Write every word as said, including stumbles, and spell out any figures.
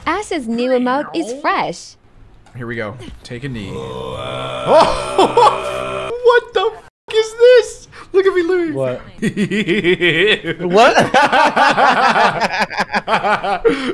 Ash's new emote is fresh. Here we go. Take a knee. Oh, what the f is this? Look at me, Louis. What? What?